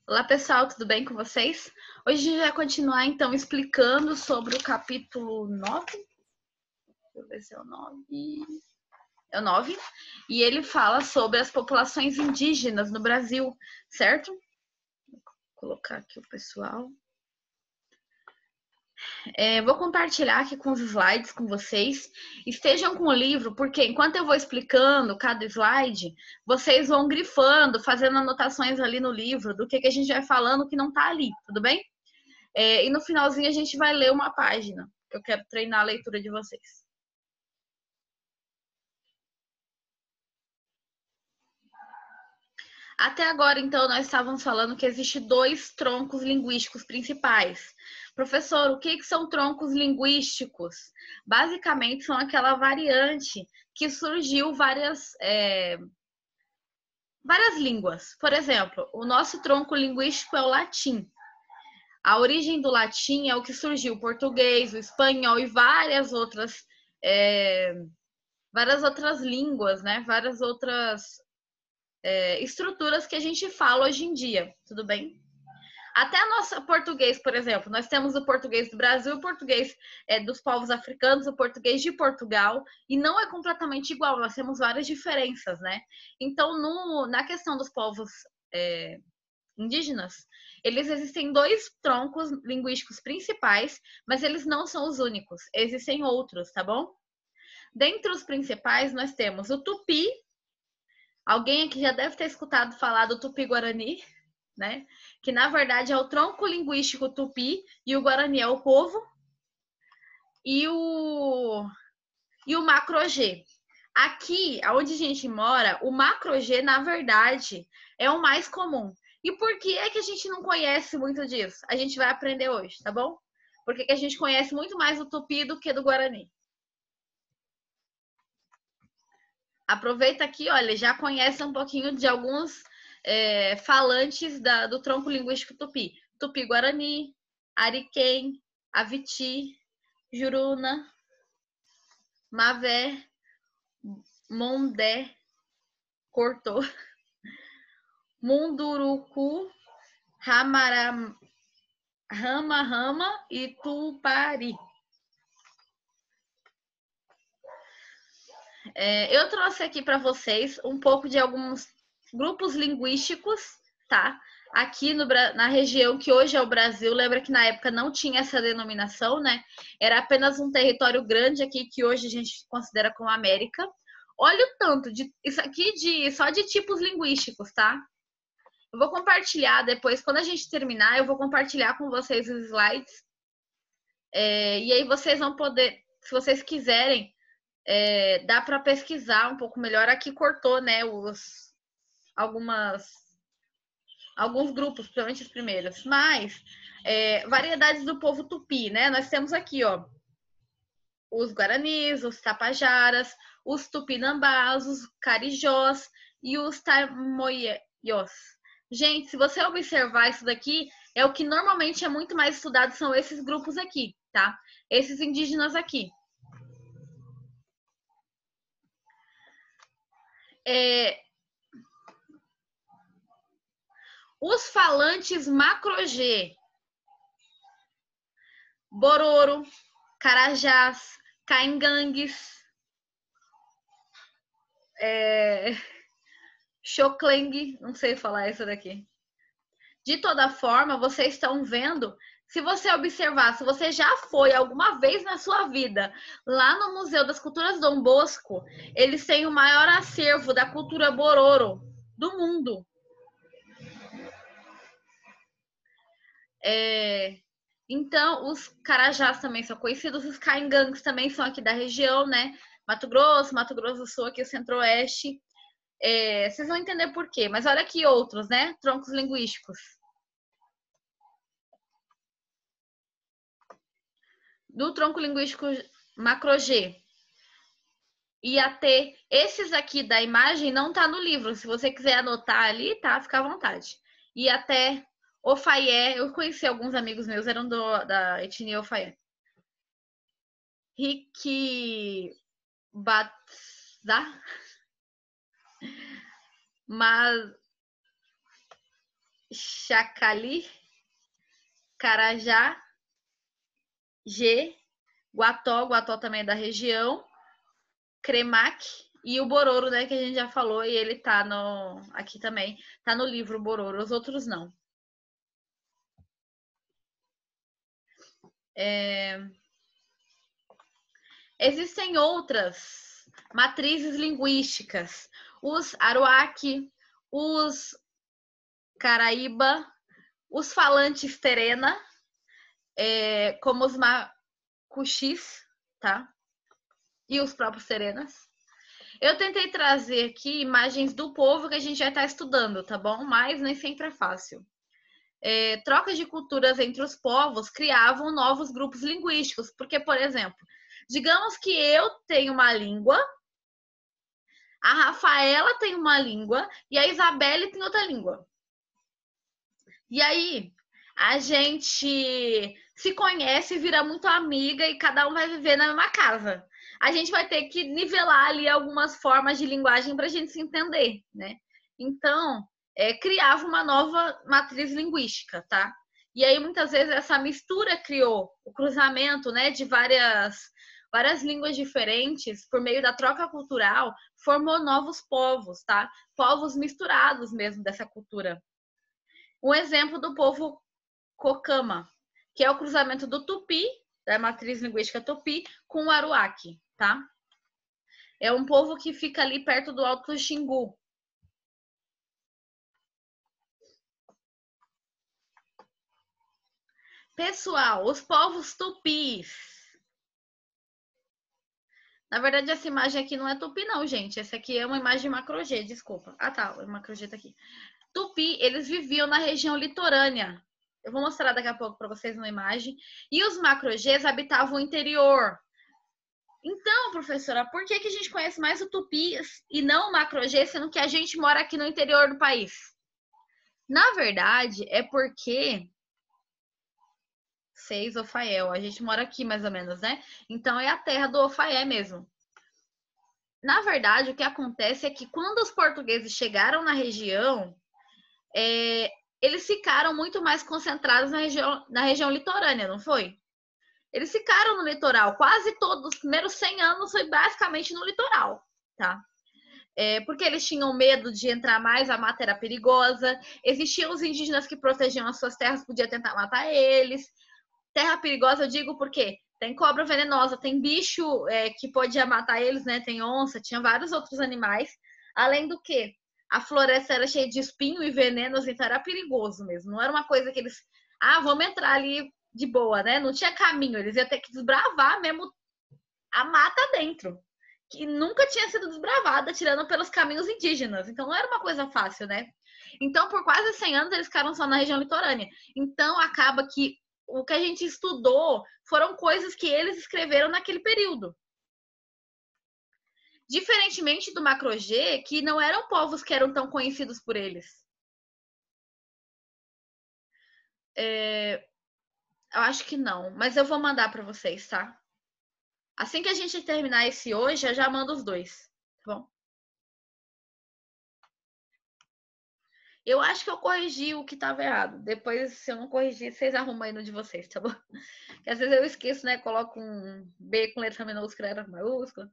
Olá pessoal, tudo bem com vocês? Hoje a gente vai continuar então explicando sobre o capítulo 9. Deixa eu ver se é o 9. É o 9. E ele fala sobre as populações indígenas no Brasil, certo? Vou colocar aqui o pessoal. Vou compartilhar aqui com os slides com vocês. Estejam com o livro, porque enquanto eu vou explicando cada slide, vocês vão grifando, fazendo anotações ali no livro do que a gente vai falando que não tá ali, tudo bem? E no finalzinho a gente vai ler uma página. Eu quero treinar a leitura de vocês. Até agora, então, nós estávamos falando que existem dois troncos linguísticos principais. Professor, o que são troncos linguísticos? Basicamente, são aquela variante que surgiu várias línguas. Por exemplo, o nosso tronco linguístico é o latim. A origem do latim é o que surgiu o português, o espanhol e várias outras línguas, né? Várias outras estruturas que a gente fala hoje em dia, tudo bem? Até a nossa português, por exemplo, nós temos o português do Brasil, o português dos povos africanos, o português de Portugal, e não é completamente igual, nós temos várias diferenças, né? Então, na questão dos povos indígenas, eles existem dois troncos linguísticos principais, mas eles não são os únicos, existem outros, tá bom? Dentre os principais, nós temos o Tupi. Alguém aqui já deve ter escutado falar do Tupi-Guarani, né? Que na verdade é o tronco linguístico Tupi e o Guarani é o povo. E o Macro-G. Aqui, onde a gente mora, o Macro-G, na verdade, é o mais comum. E por que é que a gente não conhece muito disso? A gente vai aprender hoje, tá bom? Porque a gente conhece muito mais do Tupi do que do Guarani. Aproveita aqui, olha, já conhece um pouquinho de alguns falantes do tronco linguístico Tupi. Tupi-Guarani, Ariquém, Aviti, Juruna, Mavé, Mondé, Cortô, Munduruku, Rama e Tupari. Eu trouxe aqui para vocês um pouco de alguns grupos linguísticos, tá? Aqui na região que hoje é o Brasil, lembra que na época não tinha essa denominação, né? Era apenas um território grande aqui que hoje a gente considera como América. Olha o tanto isso aqui só de tipos linguísticos, tá? Eu vou compartilhar depois, quando a gente terminar, eu vou compartilhar com vocês os slides. E aí vocês vão poder, se vocês quiserem, dá para pesquisar um pouco melhor. Aqui cortou, né, alguns grupos, principalmente os primeiros. Mas, variedades do povo tupi, né? Nós temos aqui, ó, os guaranis, os tapajaras, os tupinambás, os carijós e os tamoiós. Gente, se você observar isso daqui, é o que normalmente é muito mais estudado, são esses grupos aqui, tá? Esses indígenas aqui. Os falantes Macro-G, Bororo, Carajás, Caingangues, Xokleng, não sei falar isso daqui. De toda forma, vocês estão vendo, se você observar, se você já foi alguma vez na sua vida lá no Museu das Culturas Dom Bosco, eles têm o maior acervo da cultura Bororo do mundo. Então, os Carajás também são conhecidos, os Caingangues também são aqui da região, né? Mato Grosso do Sul, aqui o Centro-Oeste. Vocês vão entender por quê, mas olha aqui outros, né? Troncos linguísticos. Do tronco linguístico Macro-G. E até esses aqui da imagem não tá no livro. Se você quiser anotar ali, tá? Fica à vontade. E até Ofaié, eu conheci alguns amigos meus, eram da etnia Ofaié. Rick Batza, mas Xacali, Carajá, G, Guató, Guató também é da região, Cremac e o Bororo, né, que a gente já falou, e ele tá aqui também, tá no livro Bororo, os outros não. Existem outras matrizes linguísticas, os Aruac, os Caraíba, os falantes Terena, como os Macuxis, tá? E os próprios Terenas. Eu tentei trazer aqui imagens do povo que a gente já está estudando, tá bom? Mas nem sempre é fácil. Trocas de culturas entre os povos criavam novos grupos linguísticos, porque, por exemplo, digamos que eu tenho uma língua, a Rafaela tem uma língua e a Isabelle tem outra língua. E aí, a gente se conhece, vira muito amiga e cada um vai viver na mesma casa. A gente vai ter que nivelar ali algumas formas de linguagem para a gente se entender, né? Então, criava uma nova matriz linguística, tá? E aí, muitas vezes, essa mistura criou o cruzamento, né, de várias línguas diferentes por meio da troca cultural, formou novos povos, tá? Povos misturados mesmo dessa cultura. Um exemplo do povo Cocama, que é o cruzamento do Tupi, da matriz linguística Tupi, com o Aruac, tá? É um povo que fica ali perto do Alto Xingu. Pessoal, os povos tupis. Na verdade, essa imagem aqui não é tupi, não, gente. Essa aqui é uma imagem macro-G, desculpa. Ah, tá, o macro-G tá aqui. Tupi, eles viviam na região litorânea. Eu vou mostrar daqui a pouco para vocês uma imagem. E os macro-Gs habitavam o interior. Então, professora, por que a gente conhece mais o tupi e não o macro-G, sendo que a gente mora aqui no interior do país? Na verdade, é porque... Seis Ofael, a gente mora aqui mais ou menos, né? Então é a terra do Ofaé mesmo. Na verdade, o que acontece é que quando os portugueses chegaram na região, eles ficaram muito mais concentrados na região litorânea, não foi? Eles ficaram no litoral, quase todos, os primeiros 100 anos foi basicamente no litoral, tá? Porque eles tinham medo de entrar mais, a mata era perigosa, existiam os indígenas que protegiam as suas terras, podia tentar matar eles. Terra perigosa, eu digo porque tem cobra venenosa, tem bicho que podia matar eles, né? Tem onça, tinha vários outros animais. Além do que a floresta era cheia de espinho e venenos, então era perigoso mesmo. Não era uma coisa que eles, vamos entrar ali de boa, né? Não tinha caminho, eles iam ter que desbravar mesmo a mata dentro, que nunca tinha sido desbravada, tirando pelos caminhos indígenas. Então não era uma coisa fácil, né? Então, por quase 100 anos, eles ficaram só na região litorânea. Então, acaba que o que a gente estudou foram coisas que eles escreveram naquele período. Diferentemente do macro-G, que não eram povos que eram tão conhecidos por eles. Eu acho que não, mas eu vou mandar para vocês, tá? Assim que a gente terminar esse hoje, eu já mando os dois, tá bom? Eu acho que eu corrigi o que estava errado. Depois, se eu não corrigir, vocês arrumam aí no de vocês, tá bom? Porque às vezes eu esqueço, né? Coloco um B com letra minúscula, letra maiúscula.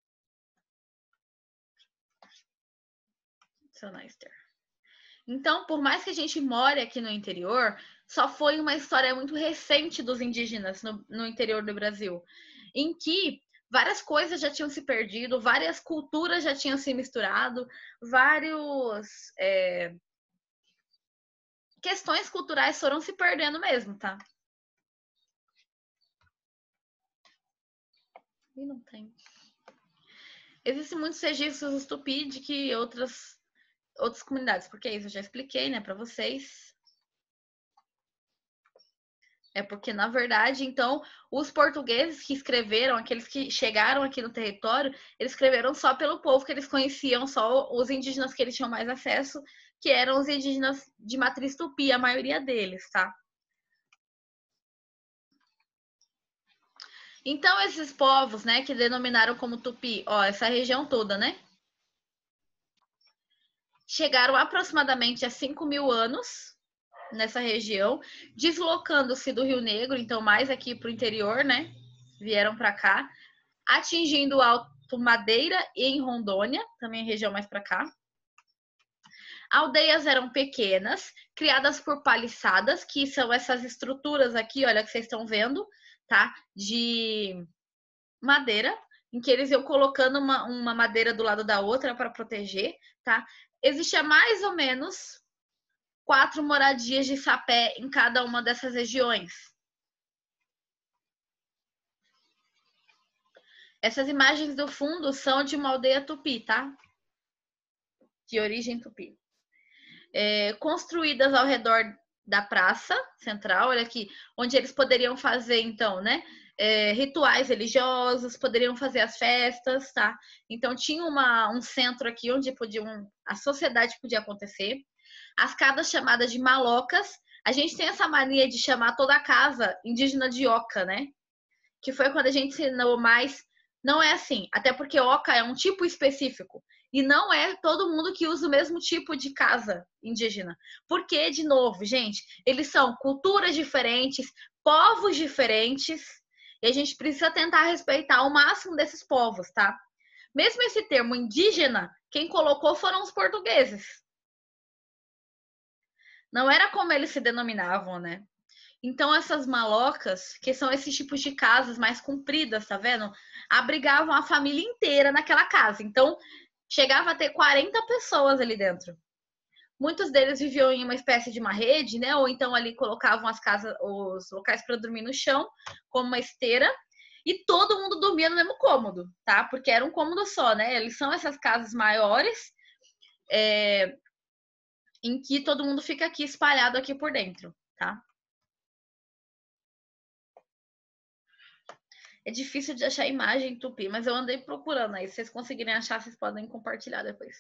Então, por mais que a gente more aqui no interior, só foi uma história muito recente dos indígenas no interior do Brasil, em que várias coisas já tinham se perdido, várias culturas já tinham se misturado, várias questões culturais foram se perdendo mesmo, tá? E não tem. Existem muitos registros tupi de que outras comunidades, porque isso eu já expliquei, né, para vocês. É porque, na verdade, então, os portugueses que escreveram, aqueles que chegaram aqui no território, eles escreveram só pelo povo que eles conheciam, só os indígenas que eles tinham mais acesso, que eram os indígenas de matriz tupi, a maioria deles, tá? Então, esses povos, né, que denominaram como tupi, ó, essa região toda, né? Chegaram aproximadamente a 5.000 anos, nessa região, deslocando-se do Rio Negro, então mais aqui para o interior, né? Vieram para cá, atingindo o Alto Madeira e em Rondônia, também região mais para cá. Aldeias eram pequenas, criadas por paliçadas, que são essas estruturas aqui, olha, que vocês estão vendo, tá? De madeira, em que eles iam colocando uma madeira do lado da outra para proteger, tá? Existia mais ou menos 4 moradias de sapé em cada uma dessas regiões. Essas imagens do fundo são de uma aldeia tupi, tá? De origem tupi. Construídas ao redor da praça central, olha aqui, onde eles poderiam fazer, então, né? Rituais religiosos, poderiam fazer as festas, tá? Então tinha um centro aqui onde a sociedade podia acontecer. As casas chamadas de malocas, a gente tem essa mania de chamar toda a casa indígena de oca, né? Que foi quando a gente ensinou mais. Não é assim, até porque oca é um tipo específico. E não é todo mundo que usa o mesmo tipo de casa indígena. Porque, de novo, gente, eles são culturas diferentes, povos diferentes, e a gente precisa tentar respeitar o máximo desses povos, tá? Mesmo esse termo indígena, quem colocou foram os portugueses. Não era como eles se denominavam, né? Então, essas malocas, que são esses tipos de casas mais compridas, tá vendo? Abrigavam a família inteira naquela casa. Então, chegava a ter 40 pessoas ali dentro. Muitos deles viviam em uma espécie de uma rede, né? Ou então ali colocavam as casas, os locais para dormir no chão, como uma esteira, e todo mundo dormia no mesmo cômodo, tá? Porque era um cômodo só, né? Eles são essas casas maiores, em que todo mundo fica aqui espalhado aqui por dentro, tá? É difícil de achar imagem tupi, mas eu andei procurando aí. Se vocês conseguirem achar, vocês podem compartilhar depois.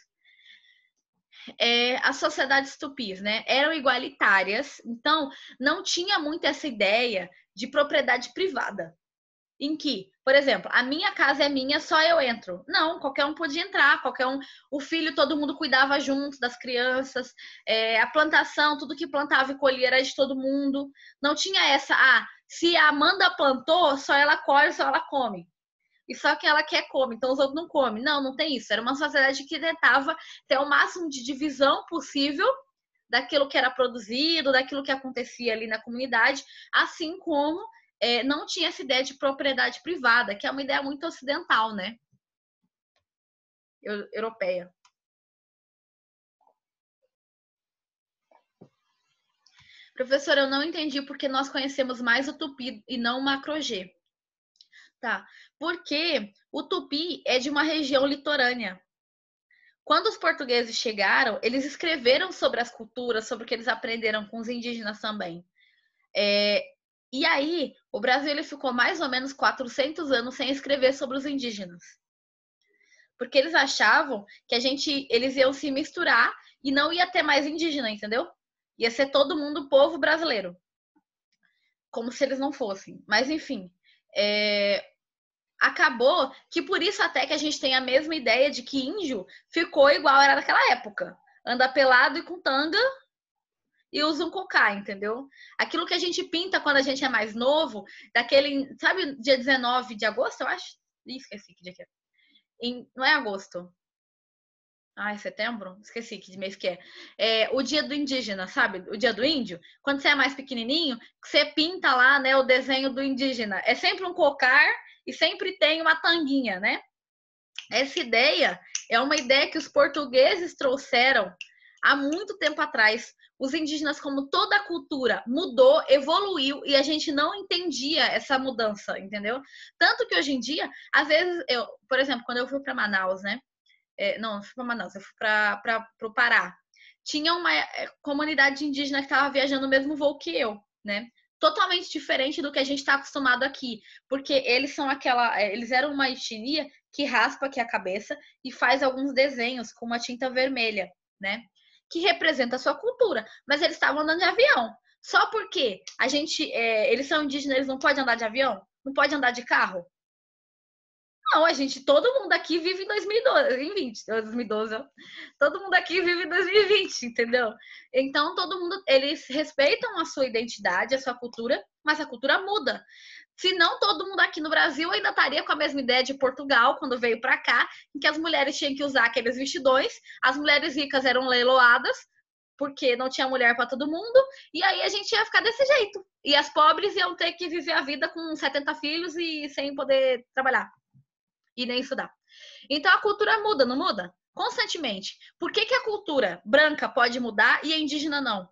As sociedades tupis, né, eram igualitárias, então não tinha muito essa ideia de propriedade privada, em que, por exemplo, a minha casa é minha, só eu entro. Não, qualquer um podia entrar, qualquer um, o filho, todo mundo cuidava junto das crianças, a plantação, tudo que plantava e colhia era de todo mundo. Não tinha essa, se a Amanda plantou, só ela colhe, só ela come. E só que ela quer come, então os outros não comem. Não, não tem isso. Era uma sociedade que tentava ter o máximo de divisão possível daquilo que era produzido, daquilo que acontecia ali na comunidade, assim como não tinha essa ideia de propriedade privada, que é uma ideia muito ocidental, né? Europeia. Professora, eu não entendi porque nós conhecemos mais o tupi e não o macro-G. Tá, porque o tupi é de uma região litorânea. Quando os portugueses chegaram, eles escreveram sobre as culturas, sobre o que eles aprenderam com os indígenas também. E aí, o Brasil ele ficou mais ou menos 400 anos sem escrever sobre os indígenas. Porque eles achavam que eles iam se misturar e não ia ter mais indígena, entendeu? Ia ser todo mundo povo brasileiro. Como se eles não fossem. Mas, enfim, acabou que por isso até que a gente tem a mesma ideia de que índio ficou igual era naquela época. Anda pelado e com tanga e usa um cocá, entendeu? Aquilo que a gente pinta quando a gente é mais novo, daquele, sabe, dia 19 de agosto, eu acho? Ih, esqueci que dia que é. Não é agosto. Setembro? Esqueci que mês que é. O dia do indígena, sabe? O dia do índio. Quando você é mais pequenininho, você pinta lá, né, o desenho do indígena. É sempre um cocar e sempre tem uma tanguinha, né? Essa ideia é uma ideia que os portugueses trouxeram há muito tempo atrás. Os indígenas, como toda a cultura, mudou, evoluiu e a gente não entendia essa mudança, entendeu? Tanto que hoje em dia, às vezes, por exemplo, quando eu fui para Manaus, né? Não fui para Manaus, eu fui para o Pará. Tinha uma comunidade indígena que estava viajando no mesmo voo que eu, né? Totalmente diferente do que a gente está acostumado aqui, porque eles eram uma etnia que raspa aqui a cabeça e faz alguns desenhos com uma tinta vermelha, né? Que representa a sua cultura, mas eles estavam andando de avião. Só porque eles são indígenas, eles não podem andar de avião? Não podem andar de carro? Não, a gente, todo mundo aqui vive em 2012, em 2012, ó. Todo mundo aqui vive em 2020, entendeu? Então, todo mundo, eles respeitam a sua identidade, a sua cultura, mas a cultura muda. Se não, todo mundo aqui no Brasil ainda estaria com a mesma ideia de Portugal, quando veio para cá, em que as mulheres tinham que usar aqueles vestidões, as mulheres ricas eram leiloadas, porque não tinha mulher para todo mundo, e aí a gente ia ficar desse jeito. E as pobres iam ter que viver a vida com 70 filhos e sem poder trabalhar e nem estudar. Então a cultura muda, não muda? Constantemente. Por que a cultura branca pode mudar e a indígena não?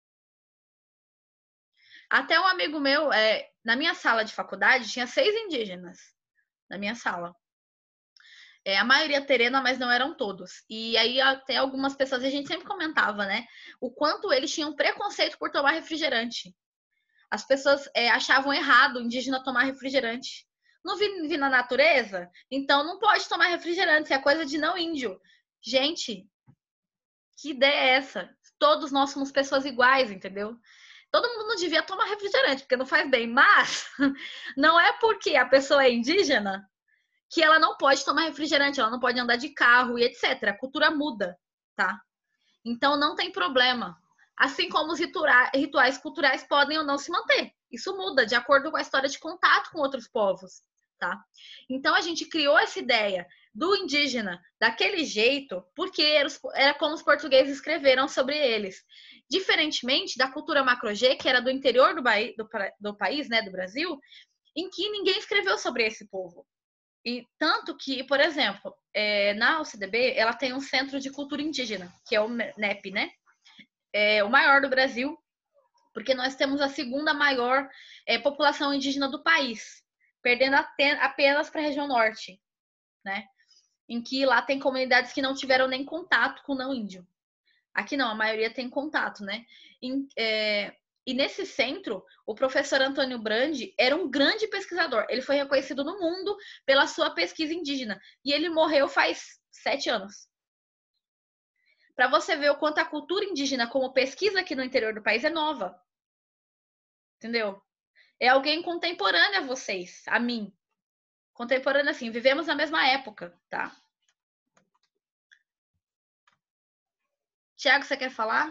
Até um amigo meu, na minha sala de faculdade, tinha 6 indígenas na minha sala. A maioria terena, mas não eram todos. E aí até algumas pessoas, a gente sempre comentava, né? O quanto eles tinham preconceito por tomar refrigerante. As pessoas achavam errado o indígena tomar refrigerante. Não vive na natureza? Então não pode tomar refrigerante, é coisa de não índio. Gente, que ideia é essa? Todos nós somos pessoas iguais, entendeu? Todo mundo não devia tomar refrigerante, porque não faz bem, mas não é porque a pessoa é indígena que ela não pode tomar refrigerante, ela não pode andar de carro e etc. A cultura muda, tá? Então não tem problema. Assim como os rituais culturais podem ou não se manter. Isso muda de acordo com a história de contato com outros povos, tá? Então a gente criou essa ideia do indígena daquele jeito porque era como os portugueses escreveram sobre eles. Diferentemente da cultura macro-G, que era do interior do país, né, do Brasil, em que ninguém escreveu sobre esse povo. E tanto que, por exemplo, na UCDB, ela tem um centro de cultura indígena, que é o NEP, né? É o maior do Brasil, porque nós temos a segunda maior população indígena do país, perdendo apenas para a região norte, né? Em que lá tem comunidades que não tiveram nem contato com o não índio. Aqui não, a maioria tem contato, né? E nesse centro, o professor Antônio Brandi era um grande pesquisador. Ele foi reconhecido no mundo pela sua pesquisa indígena. E ele morreu faz 7 anos. Para você ver o quanto a cultura indígena, como pesquisa aqui no interior do país, é nova. Entendeu? É alguém contemporâneo a vocês, a mim. Contemporâneo assim, vivemos na mesma época, tá? Tiago, você quer falar?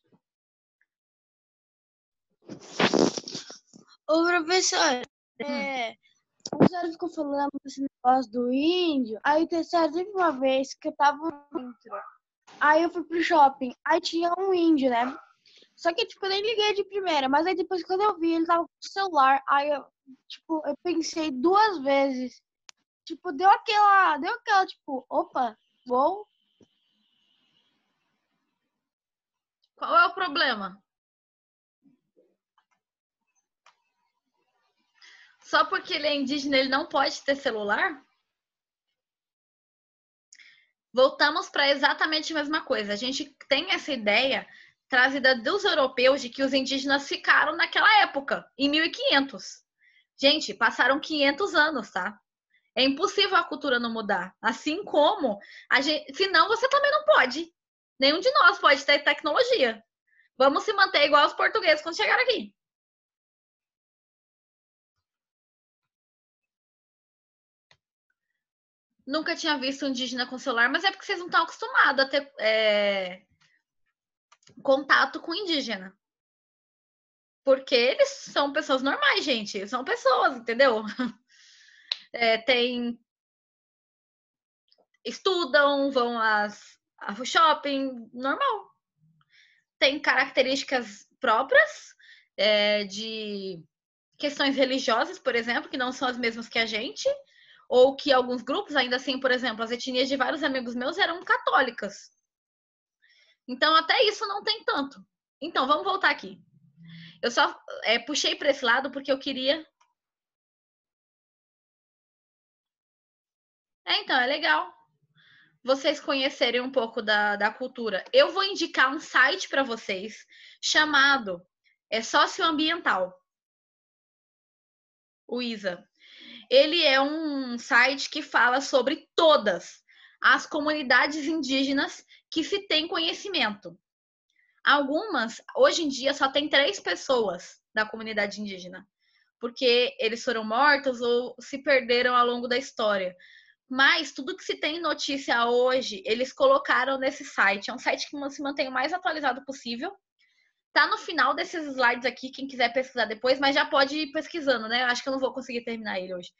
Ô, professor, a senhora ficou falando desse negócio do índio, aí teve uma vez que eu tava dentro, aí eu fui pro shopping, aí tinha um índio, né? Só que, tipo, eu nem liguei de primeira, mas aí depois quando eu vi, ele tava com o celular, aí eu pensei 2 vezes, tipo, deu aquela, tipo, opa, uou. Qual é o problema? Só porque ele é indígena, ele não pode ter celular? Voltamos para exatamente a mesma coisa. A gente tem essa ideia trazida dos europeus de que os indígenas ficaram naquela época, em 1500. Gente, passaram 500 anos, tá? É impossível a cultura não mudar. Assim como a gente, senão você também não pode. Nenhum de nós pode ter tecnologia. Vamos se manter igual os portugueses quando chegaram aqui. Nunca tinha visto um indígena com celular, mas é porque vocês não estão acostumados a ter contato com indígena. Porque eles são pessoas normais, gente. São pessoas, entendeu? Estudam, vão ao shopping, normal. Tem características próprias de questões religiosas, por exemplo, que não são as mesmas que a gente, ou que alguns grupos, ainda assim, por exemplo, as etnias de vários amigos meus eram católicas. Então, até isso não tem tanto. Então, vamos voltar aqui. Eu só puxei para esse lado porque eu queria. Então, é legal vocês conhecerem um pouco da cultura. Eu vou indicar um site para vocês chamado Socioambiental, o ISA. Ele é um site que fala sobre todas as comunidades indígenas que se tem conhecimento. Algumas, hoje em dia, só tem 3 pessoas da comunidade indígena. porque eles foram mortos ou se perderam ao longo da história. Mas tudo que se tem notícia hoje, eles colocaram nesse site. É um site que se mantém o mais atualizado possível. Tá no final desses slides aqui, quem quiser pesquisar depois, mas já pode ir pesquisando, né? Eu acho que eu não vou conseguir terminar ele hoje.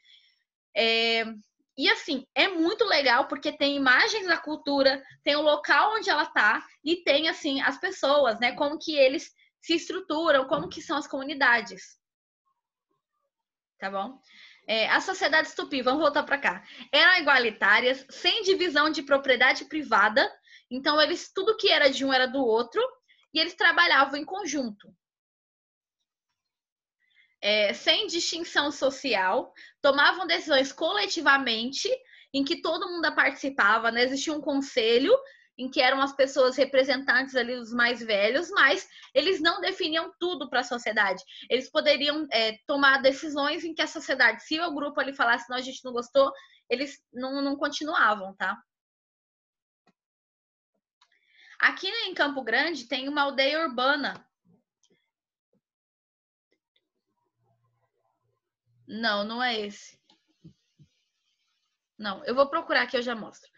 E assim, é muito legal porque tem imagens da cultura, tem o local onde ela tá e tem assim as pessoas, né? Como que eles se estruturam, como que são as comunidades. Tá bom? As sociedades tupi, vamos voltar para cá, eram igualitárias, sem divisão de propriedade privada. Então, eles tudo que era de um era do outro e eles trabalhavam em conjunto. Sem distinção social, tomavam decisões coletivamente, em que todo mundo participava, né? Existia um conselho em que eram as pessoas representantes ali dos mais velhos, mas eles não definiam tudo para a sociedade. Eles poderiam tomar decisões em que a sociedade, se o grupo ali falasse, não, a gente não gostou, eles não continuavam, tá? Aqui em Campo Grande tem uma aldeia urbana. Não, não é esse. Não, eu vou procurar aqui, eu já mostro.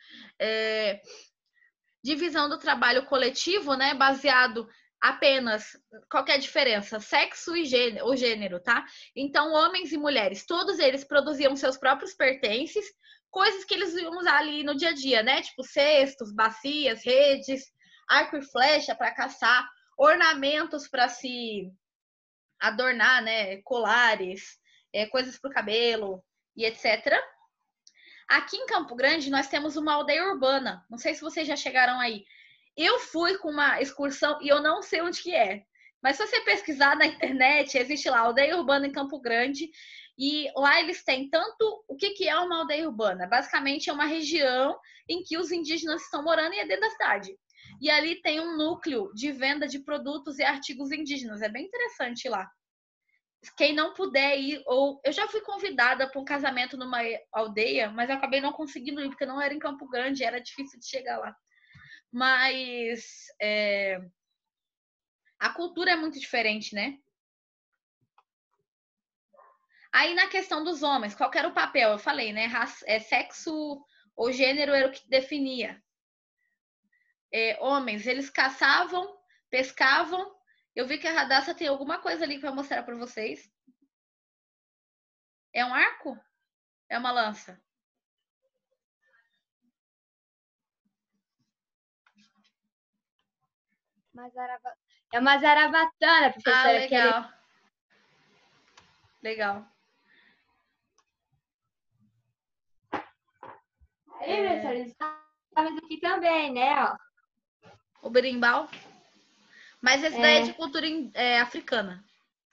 Divisão do trabalho coletivo, né? Baseado apenas, qual que é a diferença? Sexo e gênero, tá? Então, homens e mulheres, todos eles produziam seus próprios pertences, coisas que eles iam usar ali no dia a dia, né? Tipo cestos, bacias, redes, arco e flecha para caçar, ornamentos para se adornar, né? Colares, coisas para o cabelo e etc. Aqui em Campo Grande, nós temos uma aldeia urbana. Não sei se vocês já chegaram aí. Eu fui com uma excursão e eu não sei onde que é. Mas se você pesquisar na internet, existe lá aldeia urbana em Campo Grande. E lá eles têm tanto... O que é uma aldeia urbana? Basicamente é uma região em que os indígenas estão morando e é dentro da cidade. E ali tem um núcleo de venda de produtos e artigos indígenas. É bem interessante lá. Quem não puder ir, ou eu já fui convidada para um casamento numa aldeia, mas eu acabei não conseguindo ir porque não era em Campo Grande, era difícil de chegar lá. Mas a cultura é muito diferente, né? Aí na questão dos homens, qual era o papel? Eu falei, né? Sexo ou gênero era o que definia. Homens, eles caçavam, pescavam. Eu vi que a Radassa tem alguma coisa ali para mostrar para vocês. É um arco? É uma lança? É uma zarabatana, professora. Legal. Legal. Professora, eles estavam aqui também, né? Ó. O berimbau. Mas esse daí é de cultura africana.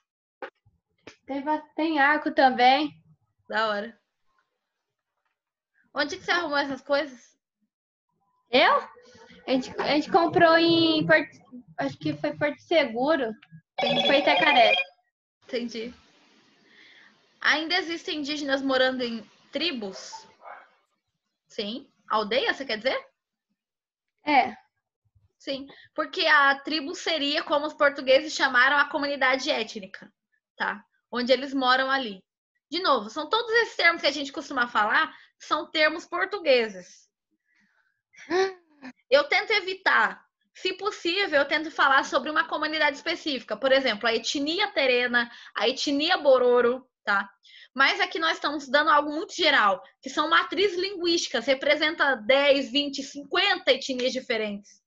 Tem arco também. Da hora. Onde que você arrumou essas coisas? Eu? A gente comprou em acho que foi Porto Seguro. Foi Itacaré. Entendi. Ainda existem indígenas morando em tribos? Sim. Aldeia, você quer dizer? Sim. Porque a tribo seria como os portugueses chamaram a comunidade étnica, tá? Onde eles moram ali. De novo, são todos esses termos que a gente costuma falar, são termos portugueses. Eu tento evitar, se possível, eu tento falar sobre uma comunidade específica. Por exemplo, a etnia terena, a etnia bororo, tá? Mas aqui nós estamos dando algo muito geral, que são matrizes linguísticas, representa 10, 20, 50 etnias diferentes.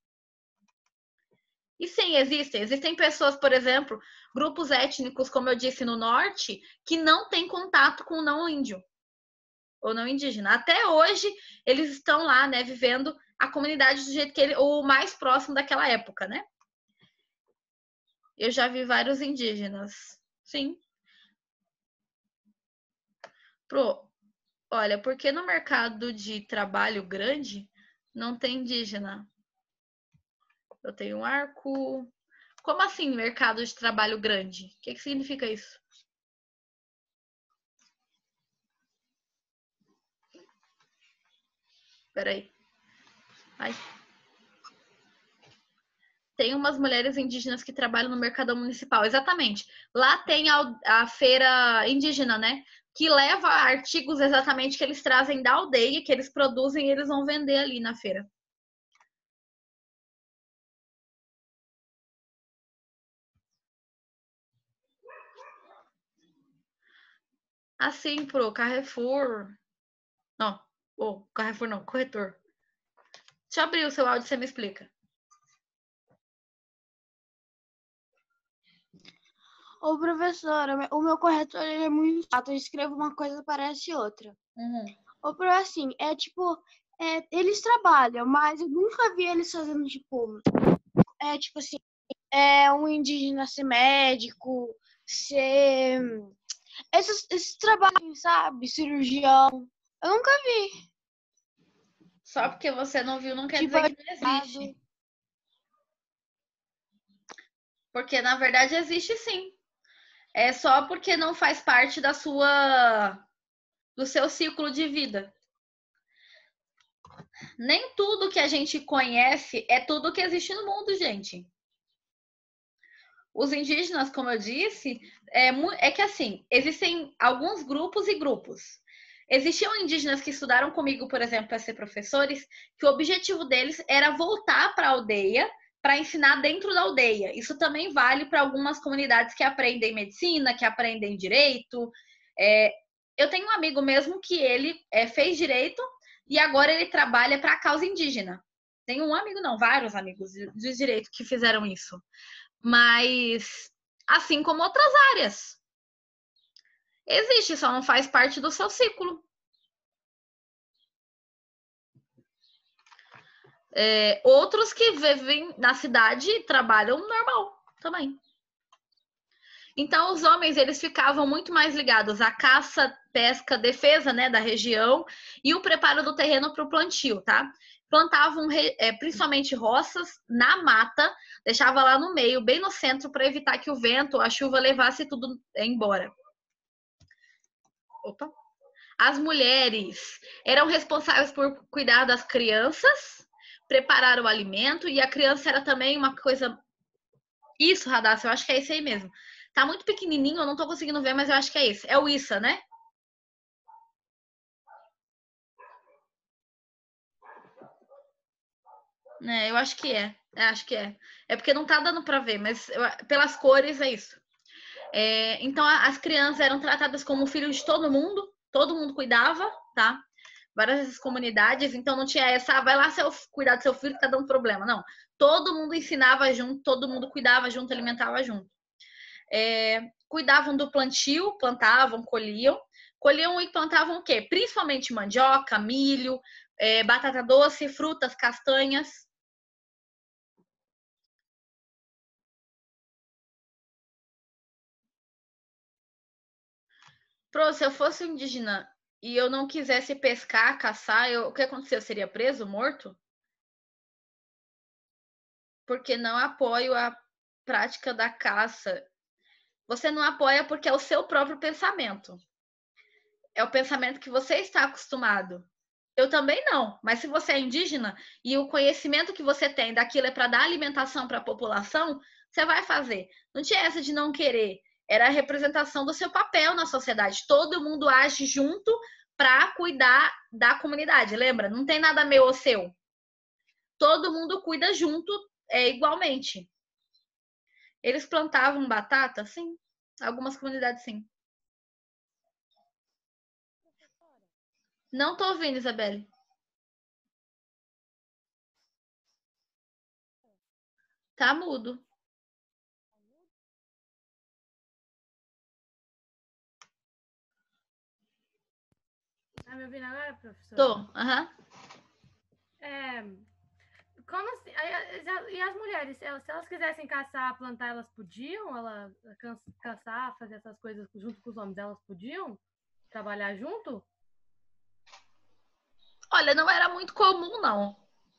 E sim, existem pessoas, por exemplo, grupos étnicos, como eu disse, no norte, que não têm contato com o não índio ou não indígena. Até hoje, eles estão lá, né, vivendo a comunidade do jeito que o mais próximo daquela época, né? Eu já vi vários indígenas. Sim. Olha, porque no mercado de trabalho grande não tem indígena? Eu tenho um arco. Como assim, mercado de trabalho grande? O que significa isso? Peraí. Ai. tem umas mulheres indígenas que trabalham no Mercadão Municipal, exatamente. Lá tem a feira indígena, né? Que leva artigos exatamente que eles trazem da aldeia, que eles produzem e eles vão vender ali na feira. Assim, pro Carrefour. Não, Carrefour não, corretor. Deixa eu abrir o seu áudio e você me explica. Ô, professora, o meu corretor ele é muito chato. Eu escrevo uma coisa, parece outra. Ô, professor, assim, eles trabalham, mas eu nunca vi eles fazendo, tipo assim, um indígena ser médico, ser... Esses trabalhos, sabe? Cirurgião. Eu nunca vi. Só porque você não viu não quer Tipo, dizer que não existe. Porque, na verdade, existe sim. É só porque não faz parte do seu ciclo de vida. Nem tudo que a gente conhece é tudo que existe no mundo, gente. Os indígenas, como eu disse, é que assim, existem alguns grupos e grupos. Existiam indígenas que estudaram comigo, por exemplo, para ser professores, que o objetivo deles era voltar para a aldeia para ensinar dentro da aldeia. Isso também vale para algumas comunidades que aprendem medicina, que aprendem direito. Eu tenho um amigo mesmo que ele fez direito e agora ele trabalha para a causa indígena. Tem um amigo, não, vários amigos de direito que fizeram isso. Mas, assim como outras áreas, existe, só não faz parte do seu ciclo. Outros que vivem na cidade trabalham normal também. Então, os homens, eles ficavam muito mais ligados à caça, pesca, defesa, né, da região e o preparo do terreno para o plantio, tá? Plantavam principalmente roças na mata, deixava lá no meio, bem no centro, para evitar que o vento, a chuva levasse tudo embora. Opa! As mulheres eram responsáveis por cuidar das crianças, preparar o alimento, e a criança era também uma coisa... Isso, Radassa, eu acho que é esse aí mesmo. Tá muito pequenininho, eu não tô conseguindo ver, mas eu acho que é esse. É o Issa, né? Eu acho que é. Acho que é. É porque não tá dando pra ver, mas pelas cores é isso. Então, as crianças eram tratadas como filho de todo mundo cuidava, tá? Várias comunidades, então não tinha essa, vai lá cuidar do seu filho que tá dando problema. Não, todo mundo ensinava junto, todo mundo cuidava junto, alimentava junto. Cuidavam do plantio, plantavam, colhiam e plantavam o quê? Principalmente mandioca, milho, batata doce, frutas, castanhas. Se eu fosse indígena e eu não quisesse pescar, caçar, o que aconteceu? Eu seria preso, morto? Porque não apoio a prática da caça. Você não apoia porque é o seu próprio pensamento. É o pensamento que você está acostumado. Eu também não, mas se você é indígena e o conhecimento que você tem daquilo é para dar alimentação para a população, você vai fazer. Não tinha essa de não querer. Era a representação do seu papel na sociedade. Todo mundo age junto para cuidar da comunidade, lembra? Não tem nada meu ou seu. Todo mundo cuida junto, igualmente. Eles plantavam batata? Sim. Algumas comunidades, sim. Não tô ouvindo, Isabelle. Tá mudo. Tá me ouvindo agora, professor? Tô, aham. Como assim? E as mulheres, se elas quisessem caçar, plantar, elas podiam? Caçar, fazer essas coisas junto com os homens, elas podiam trabalhar junto? Olha, não era muito comum, não.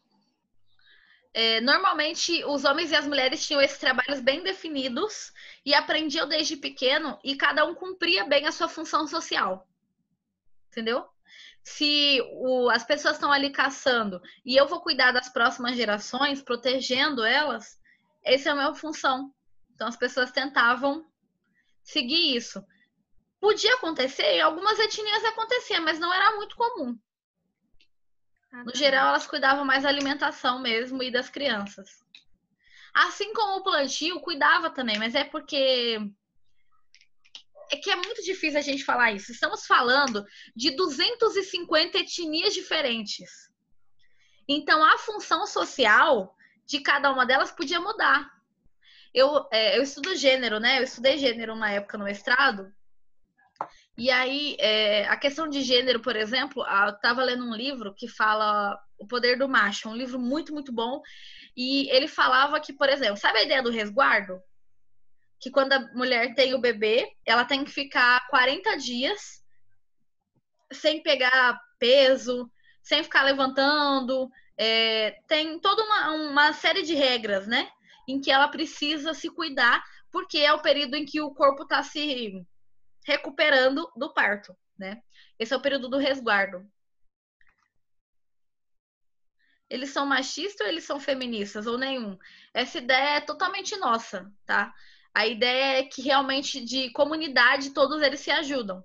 Normalmente, os homens e as mulheres tinham esses trabalhos bem definidos e aprendiam desde pequeno e cada um cumpria bem a sua função social. Entendeu? Se as pessoas estão ali caçando e eu vou cuidar das próximas gerações, protegendo elas, essa é a minha função. Então as pessoas tentavam seguir isso. Podia acontecer, em algumas etnias acontecia, mas não era muito comum. No geral, elas cuidavam mais da alimentação mesmo e das crianças. Assim como o plantio cuidava também, mas é porque é que é muito difícil a gente falar isso. Estamos falando de 250 etnias diferentes. Então, a função social de cada uma delas podia mudar. Eu estudo gênero, né? Eu estudei gênero uma época no mestrado. E aí, a questão de gênero, por exemplo, eu estava lendo um livro que fala O Poder do Macho, um livro muito, muito bom. E ele falava que, por exemplo, sabe a ideia do resguardo? Que quando a mulher tem o bebê, ela tem que ficar 40 dias sem pegar peso, sem ficar levantando. Tem toda uma série de regras, né? Em que ela precisa se cuidar, porque é o período em que o corpo está se recuperando do parto, né? Esse é o período do resguardo. Eles são machistas ou eles são feministas? Ou nenhum? Essa ideia é totalmente nossa, tá? A ideia é que realmente de comunidade todos eles se ajudam.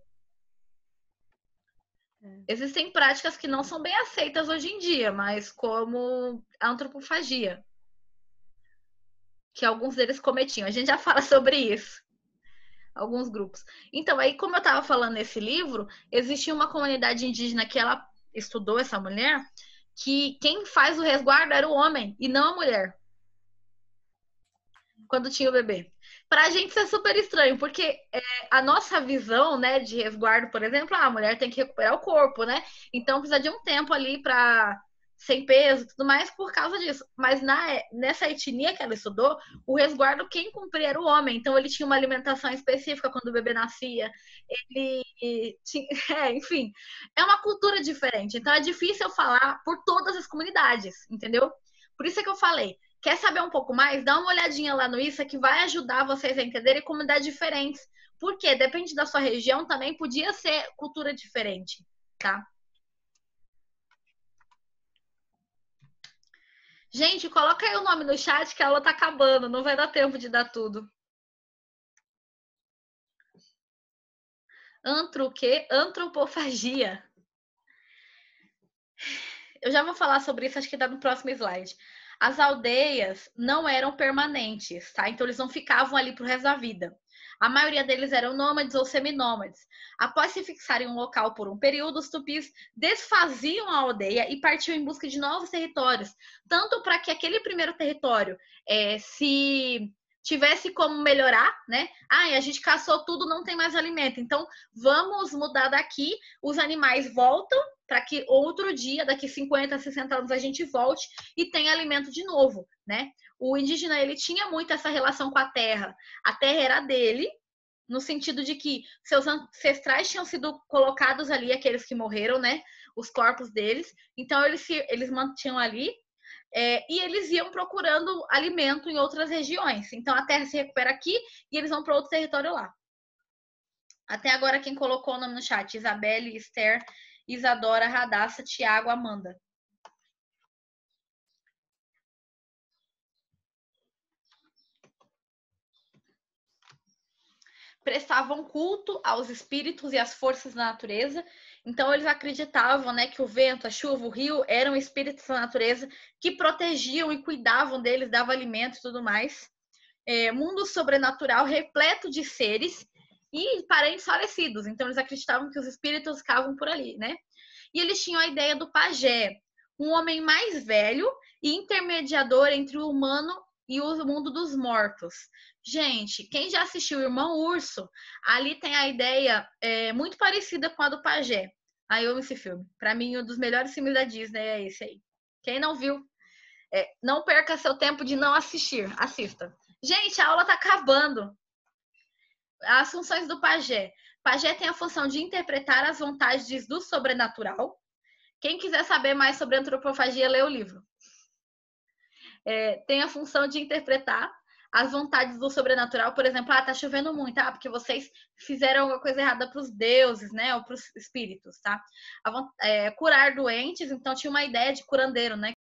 Existem práticas que não são bem aceitas hoje em dia, mas como a antropofagia, que alguns deles cometiam. A gente já fala sobre isso. Alguns grupos. Então, aí, como eu estava falando nesse livro, existia uma comunidade indígena que ela estudou, essa mulher, que quem faz o resguardo era o homem e não a mulher. Quando tinha o bebê. Pra gente isso é super estranho, porque a nossa visão, né, de resguardo, por exemplo, a mulher tem que recuperar o corpo, né? Então precisa de um tempo ali para sem peso e tudo mais por causa disso. Mas nessa etnia que ela estudou, o resguardo quem cumpria era o homem. Então ele tinha uma alimentação específica quando o bebê nascia. Ele tinha, enfim, é uma cultura diferente. Então é difícil eu falar por todas as comunidades, entendeu? Por isso é que eu falei. Quer saber um pouco mais? Dá uma olhadinha lá no ISA que vai ajudar vocês a entenderem comunidades diferentes. Porque depende da sua região, também podia ser cultura diferente, tá? Gente, coloca aí o nome no chat que a aula tá acabando, não vai dar tempo de dar tudo. O quê? Antropofagia. Eu já vou falar sobre isso, acho que dá no próximo slide. As aldeias não eram permanentes, tá? Então eles não ficavam ali pro resto da vida. A maioria deles eram nômades ou seminômades. Após se fixarem em um local por um período, os tupis desfaziam a aldeia e partiam em busca de novos territórios, tanto para que aquele primeiro território se tivesse como melhorar, né? A gente caçou tudo, não tem mais alimento. Então, vamos mudar daqui, os animais voltam para que outro dia, daqui 50, 60 anos, a gente volte e tenha alimento de novo, né? O indígena, ele tinha muito essa relação com a terra. A terra era dele, no sentido de que seus ancestrais tinham sido colocados ali, aqueles que morreram, né? Os corpos deles. Então, eles mantinham ali e eles iam procurando alimento em outras regiões. Então, a terra se recupera aqui e eles vão para outro território lá. Até agora, quem colocou o nome no chat? Isabelle, Esther, Isadora, Radassa, Tiago, Amanda. Prestavam culto aos espíritos e às forças da natureza. Então, eles acreditavam, né, que o vento, a chuva, o rio eram espíritos da natureza que protegiam e cuidavam deles, davam alimento e tudo mais. Mundo sobrenatural repleto de seres e parentes falecidos. Então, eles acreditavam que os espíritos ficavam por ali, né? E eles tinham a ideia do pajé, um homem mais velho e intermediador entre o humano e o mundo dos mortos. Gente, quem já assistiu o Irmão Urso, ali tem a ideia muito parecida com a do pajé. Eu amo esse filme. Para mim, um dos melhores filmes da Disney é esse aí. Quem não viu, não perca seu tempo de não assistir. Assista. Gente, a aula tá acabando. As funções do pajé. Pajé tem a função de interpretar as vontades do sobrenatural. Quem quiser saber mais sobre antropofagia, lê o livro. Tem a função de interpretar as vontades do sobrenatural. Por exemplo, tá chovendo muito, porque vocês fizeram alguma coisa errada para os deuses, né? Ou para os espíritos, tá? Curar doentes, então tinha uma ideia de curandeiro, né?